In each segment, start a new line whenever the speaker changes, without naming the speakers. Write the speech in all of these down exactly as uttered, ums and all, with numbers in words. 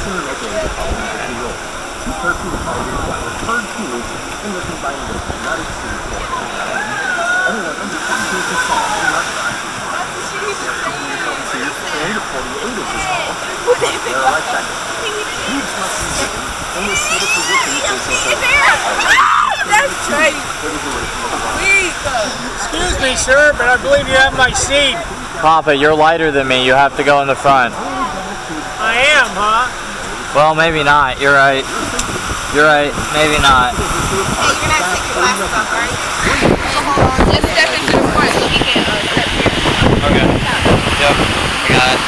性来点一个好的一个猪肉，提车去的好一点，管的车去为主，真的是把你的口袋里吃过。而且我们比当初是少的要可爱。And forty-eight of this hall. There are like that. Huge must be given when we see the position
That's crazy.
Excuse me, sir, but I believe you have my seat.
Papa, you're lighter than me. You have to go in the front.
I am, huh?
Well, maybe not. You're right. You're right. Maybe not.
Hey, you're gonna have to take your glasses off, right? So hold on. Just step into the front so he can uh, step here.
Okay. Yep. I got it.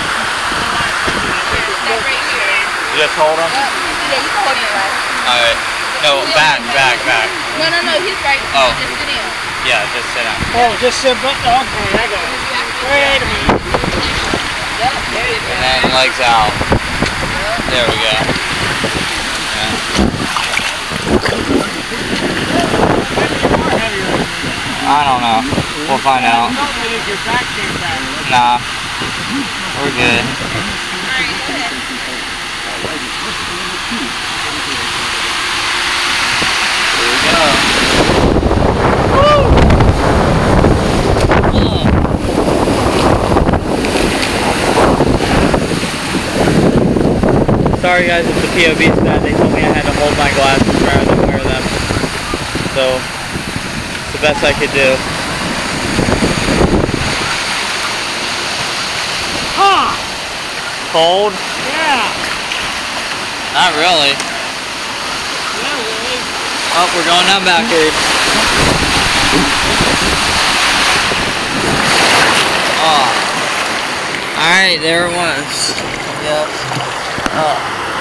Step right here.
You just hold him?
Uh, yeah, you can hold your glasses.
Alright. No, back, back, back.
No, no, no. He's right.
Oh.
Just sit in.
Yeah, just sit down.
Oh, just sit back. Okay, I got it. Wait a minute.
Yep, there you go.
And then legs out. There we go. Yeah. I don't know. We'll find out. Nah. We're good.
Alright, go ahead.
Here we go. Woo! Sorry guys, it's the P O V stat. They told me I had to hold my glasses rather than wear them. So, it's the best I could do.
Huh?
Cold?
Yeah.
Not really.
Yeah, really.
Oh, we're going down backward. Oh. Alright, there it was. Yep. Oh.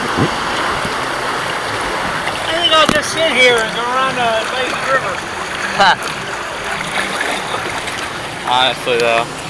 I think I'll just sit here and go around the Lake River.
Ha. Honestly though.